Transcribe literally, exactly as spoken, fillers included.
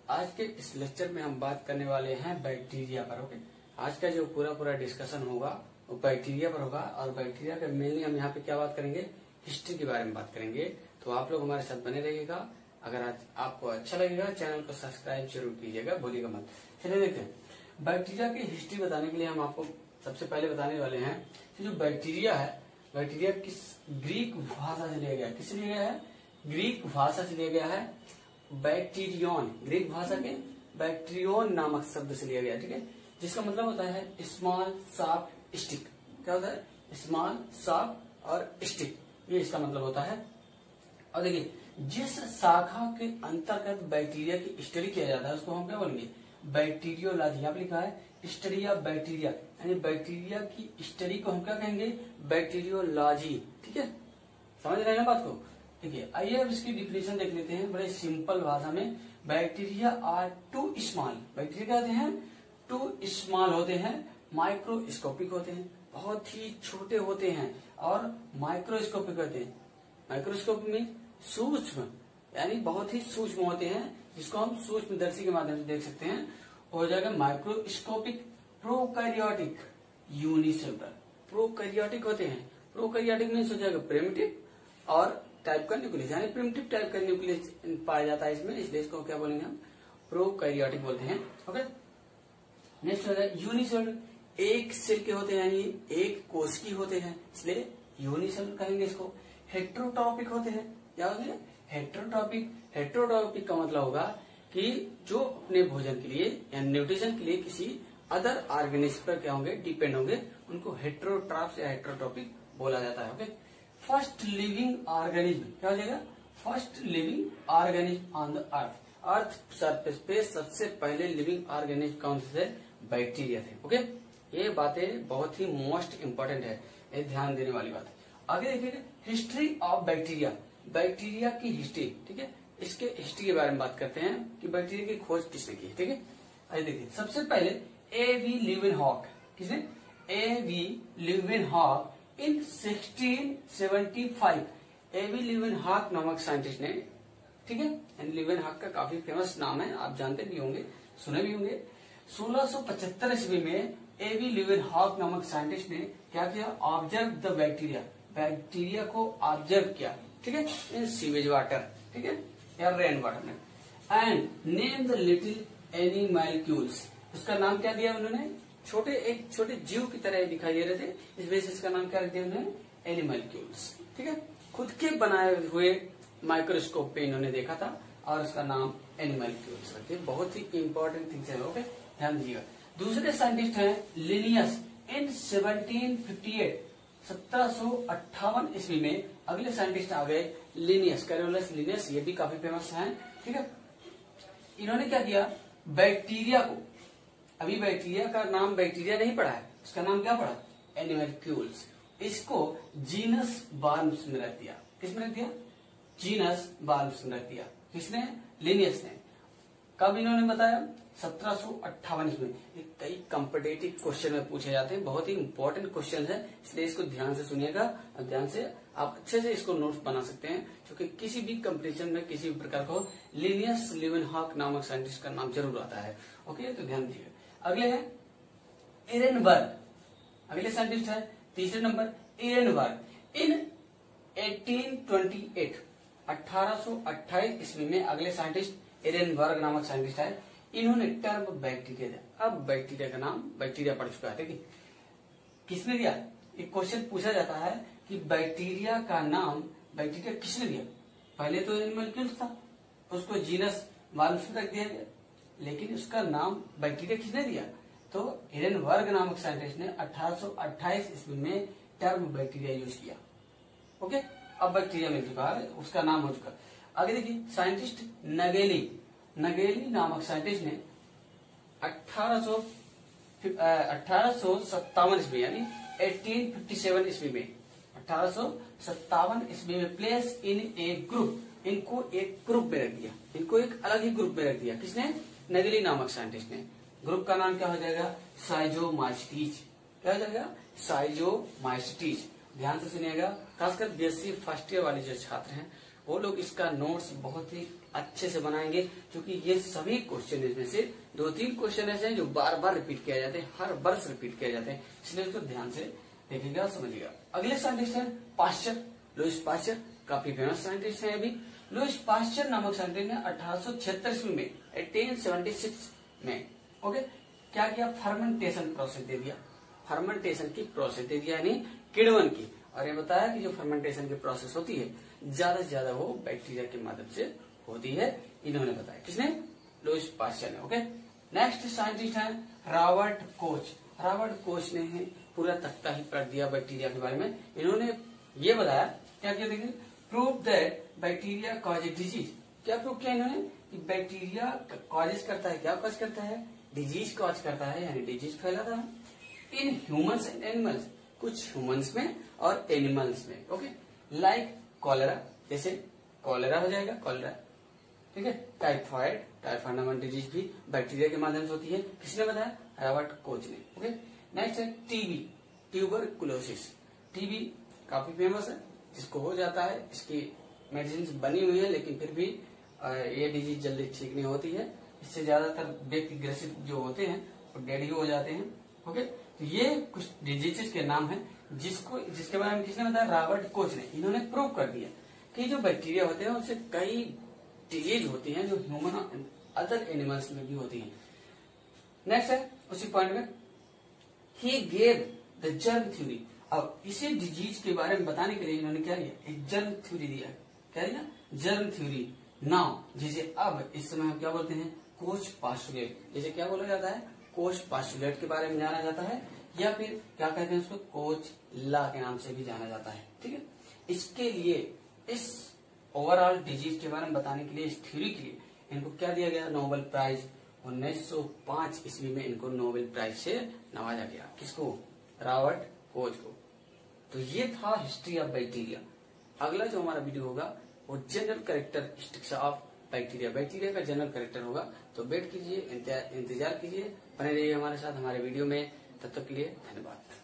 आज के इस लेक्चर में हम बात करने वाले हैं बैक्टीरिया पर। ओके, आज का जो पूरा पूरा डिस्कशन होगा वो बैक्टीरिया पर होगा और बैक्टीरिया का मेनली हम यहाँ पे क्या बात करेंगे, हिस्ट्री के बारे में बात करेंगे। तो आप लोग हमारे साथ बने रहिएगा। अगर आज आपको अच्छा लगेगा चैनल को सब्सक्राइब जरूर कीजिएगा, भूलिएगा मत। चलिए देखते हैं, बैक्टीरिया की हिस्ट्री बताने के लिए हम आपको सबसे पहले बताने वाले हैं कि जो बैक्टीरिया है, बैक्टीरिया किस ग्रीक भाषा से लिया गया, किससे लिया गया है, ग्रीक भाषा से लिया गया है। बैक्टीरियन, ग्रीक भाषा के बैक्टीरियन नामक शब्द से लिया गया, ठीक है, जिसका मतलब होता है स्मॉल सॉफ्ट स्टिक। क्या होता है, स्मॉल सॉफ्ट और स्टिक, ये इसका मतलब होता है। और देखिए, जिस शाखा के अंतर्गत बैक्टीरिया की स्टडी किया जाता है उसको हम क्या बोलेंगे, बैक्टीरियोलॉजी। यहाँ पे लिखा है स्टडी ऑफ बैक्टीरिया, यानी बैक्टीरिया की स्टडी को हम क्या कहेंगे, बैक्टीरियोलॉजी। ठीक है, समझ रहे हैं बात को। ठीक है, आइए अब इसकी डिफिनेशन देख लेते हैं बड़े सिंपल भाषा में। Bacteria are too small, bacteria क्या होते हैं, टू स्मॉल होते हैं, माइक्रोस्कोपिक होते हैं, बहुत ही छोटे होते हैं, और माइक्रोस्कोपिक होते हैं। माइक्रोस्कोप में सूक्ष्म, यानी बहुत ही सूक्ष्म होते हैं, जिसको हम सूक्ष्मदर्शी के माध्यम से देख सकते हैं। हो जाएगा माइक्रोस्कोपिक। Prokaryotic, unicellular. प्रोकैरियोटिक होते हैं, प्रोकैरियोटिक मीन्स हो जाएगा प्रिमिटिव और टाइप का न्यूक्लियस, यानी प्रिमिटिव टाइप का न्यूक्लियस पाया जाता है इसमें, इसलिए इसको क्या बोलेंगे हम, प्रोकैरियोटिक बोलते हैं। ओके, नेक्स्ट हो जाए यूनिसेलुलर। एक सेल के होते हैं, यानी एक कोशिकी होते हैं, इसलिए यूनिसेलुलर कहेंगे इसको। हेट्रोट्रॉपिक होते हैं, क्या होते हैं, हेट्रोट्रॉपिक। हेट्रोट्रॉपिक का मतलब होगा कि जो अपने भोजन के लिए या न्यूट्रिशन के लिए किसी अदर ऑर्गेनिज्म पर क्या होंगे, डिपेंड होंगे, उनको हेट्रोट्रॉप्स या हेट्रोट्रॉपिक बोला जाता है। ओके, फर्स्ट लिविंग ऑर्गेनिज्म क्या हो जाएगा, first living organism on the earth. Earth surface पे सबसे पहले लिविंग ऑर्गेनिज्म कौन से थे, बैक्टीरिया थे। ओके, ये बातें बहुत ही मोस्ट इंपोर्टेंट है, ये ध्यान देने वाली बात है। आगे देखिए, हिस्ट्री ऑफ बैक्टीरिया, बैक्टीरिया की हिस्ट्री। ठीक है, इसके हिस्ट्री के बारे में बात करते हैं कि बैक्टीरिया की खोज किसने की। ठीक है, आइए देखिए, सबसे पहले ए वी ल्यूवेनहॉक, किसने, A V Leeuwenhoek in sixteen seventy five. A V Leeuwenhoek नामक साइंटिस्ट ने, ठीक है, ल्यूवेनहॉक का काफी फेमस नाम है, आप जानते भी होंगे, सुने भी होंगे। सोलह सौ पचहत्तर ईस्वी में ए वी ल्यूवेनहॉक नामक साइंटिस्ट ने क्या किया, ऑब्जर्व द बैक्टीरिया, बैक्टीरिया को ऑब्जर्व किया। ठीक है, इन सीवेज वाटर, ठीक है, या रेन वाटर में, and name the little animalcules. उसका नाम क्या दिया उन्होंने, छोटे एक छोटे जीव की तरह दिखाई दे रहे थे, इस वजह से इसका नाम क्या रख दिया उन्होंने, एनिमैल्क्यूल्स। ठीक है, खुद के बनाए हुए माइक्रोस्कोप पे इन्होंने देखा था और उसका नाम एनिमैल्क्यूल्स रख दिया। बहुत ही इंपॉर्टेंट थिंग्स है। ओके, ध्यान दीजिएगा। दूसरे साइंटिस्ट हैं Linnaeus in seventeen fifty eight, सत्रह सौ अट्ठावन ईस्वी में अगले साइंटिस्ट आ गए लिनियस, कैरोलस लिनियस, ये भी काफी फेमस हैं। ठीक है, इन्होंने क्या किया, बैक्टीरिया को, अभी बैक्टीरिया का नाम बैक्टीरिया नहीं पढ़ा है, उसका नाम क्या पढ़ा, एनिमैल्क्यूल्स, इसको जीनस बार्म्स में रख दिया। किसमें रख दिया, जीनस बार्म्स में रख दिया। किसने, लिनियस ने। कब इन्होंने बताया, सत्रह सौ अट्ठावन में। कई कॉम्पिटेटिव क्वेश्चन में पूछे जाते हैं, बहुत ही इंपॉर्टेंट क्वेश्चन है, इसलिए इसको ध्यान से सुनिएगा और ध्यान से आप अच्छे से इसको नोट्स बना सकते हैं, क्योंकि किसी भी कंपटीशन में किसी भी प्रकार को लिनियस ल्यूवेनहॉक नामक साइंटिस्ट का नाम जरूर आता है। ओके, तो ध्यान दीजिए। अगले है एरेनबर्ग, अगले साइंटिस्ट है तीसरे number Ehrenberg in eighteen twenty eight, अठारह सौ अट्ठाईस ईस्वी में अगले साइंटिस्ट एरेनबर्ग नामक साइंटिस्ट है। इन्होंने टर्म बैक्टीरिया दिया। अब बैक्टीरिया का नाम बैक्टीरिया पढ़ चुका है, ठीक है, किसने दिया, एक क्वेश्चन पूछा जाता है कि बैक्टीरिया का नाम बैक्टीरिया किसने दिया। पहले तो एनिमैल्क्यूल्स था, उसको जीनस बार्म्स में रख दिया गया, लेकिन उसका नाम बैक्टीरिया किसने दिया, तो एरेनबर्ग नामक साइंटिस्ट ने अठारह सौ अट्ठाईस ईस्वी में टर्म बैक्टीरिया यूज किया। ओके, अब बैक्टीरिया मिल चुका है, उसका नाम हो चुका। आगे देखिए, साइंटिस्ट नगेली, नगेली नामक साइंटिस्ट ने अठारह सौ अठारह सौ सत्तावन ईस्वी यानी अठारह सौ सत्तावन ईस्वी में अठारह सौ सत्तावन ईस्वी में प्लेस इन ए ग्रुप, इनको एक ग्रुप में रख दिया, इनको एक अलग ही ग्रुप में रख दिया। किसने, नगेली नामक साइंटिस्ट ने। ग्रुप का नाम क्या हो जाएगा, साइजोमाइस्टीज। क्या हो जाएगा, साइजोमाइस्टीज। ध्यान से सुनिएगा, खासकर बीएससी फर्स्ट ईयर वाले जो छात्र हैं वो लोग इसका नोट्स बहुत ही अच्छे से बनाएंगे, क्योंकि ये सभी क्वेश्चन इसमें से दो तीन क्वेश्चन ऐसे हैं जो बार बार रिपीट किया जाते हैं, हर वर्ष रिपीट किए जाते हैं, इसलिए उसको ध्यान से देखिएगा, समझिएगा। अगले साइंटिस्ट है पाश्चर, लुईस पाश्चर, काफी फेमस साइंटिस्ट है। अभी लुईस पाश्चर नामक साइंटिस्ट ने अठारह सौ छिहत्तर ईस्वी में अठारह सौ छिहत्तर में ओके क्या किया, फर्मेंटेशन प्रोसेस दे दिया, फर्मेंटेशन की प्रोसेस दे दिया, यानी किण्वन की। और ये बताया कि जो फर्मेंटेशन की प्रोसेस होती है ज्यादा से ज्यादा वो बैक्टीरिया के माध्यम से होती है, इन्होंने बताया। किसने? लुईस पाश्चर ने। ओके नेक्स्ट साइंटिस्ट है रॉबर्ट कोच। रॉबर्ट कोच ने पूरा तख्ता ही पढ़ दिया बैक्टीरिया के बारे में। इन्होंने ये बताया, क्या किया देखिए, prove that bacteria cause a disease. क्या प्रूव किया इन्होंने कि बैक्टीरिया कॉजेज करता है, क्या कॉज करता है, डिजीज कॉज करता है, यानी डिजीज फैलाता है इन ह्यूमंस एंड एनिमल्स, कुछ ह्यूमंस में और एनिमल्स में। ओके लाइक कॉलेरा, जैसे कॉलेरा हो जाएगा, कॉलेरा, ठीक है। टाइफाइड, टाइफाइड नामक डिजीज भी बैक्टीरिया के माध्यम से होती है। किसने बताया? रॉबर्ट कोच ने। ओके नेक्स्ट है टीबी, ट्यूबरकुलोसिस। टीबी काफी फेमस है, जिसको हो जाता है, इसकी मेडिसिन बनी हुई है, लेकिन फिर भी ये डिजीज जल्दी ठीक नहीं होती है। इससे ज्यादातर व्यक्ति ग्रसित जो होते हैं वो डेड ही हो जाते हैं। ओके तो ये कुछ डिजीजेस के नाम है जिसको जिसके बारे में किसने बताया? रॉबर्ट कोच ने। इन्होंने प्रूव कर दिया कि जो बैक्टीरिया होते हैं उससे कई डिजीज होती हैं जो ह्यूमन अदर एनिमल्स में भी होती हैं। नेक्स्ट है उसी पॉइंट में, he gave the germ theory. अब इसी डिजीज के बारे में बताने के लिए इन्होंने क्या किया? एक जर्म थ्योरी दिया। क्या दिया? Germ theory. नाउ जिसे अब इस समय हम क्या बोलते हैं? Koch postulate. जैसे क्या बोला जाता है? कोच पास्टुलेट के बारे में जाना जाता है, या फिर क्या कहते हैं उसको? कोच ला के नाम से भी जाना जाता है। ठीक है, इसके लिए, इस ओवरऑल डिजीज के बारे में बताने के लिए, इस थ्योरी के लिए इनको क्या दिया गया? Nobel prize. उन्नीस सौ पांच ईस्वी में इनको नोबेल प्राइज से नवाजा गया। किसको? रॉबर्ट कोच को। तो ये था हिस्ट्री ऑफ बैक्टीरिया। अगला जो हमारा वीडियो होगा वो general characteristics of bacteria, bacteria का जनरल कैरेक्टर होगा। तो वेट कीजिए, इंतजार कीजिए, बने रहिए हमारे साथ हमारे वीडियो में। तब तक के लिए धन्यवाद।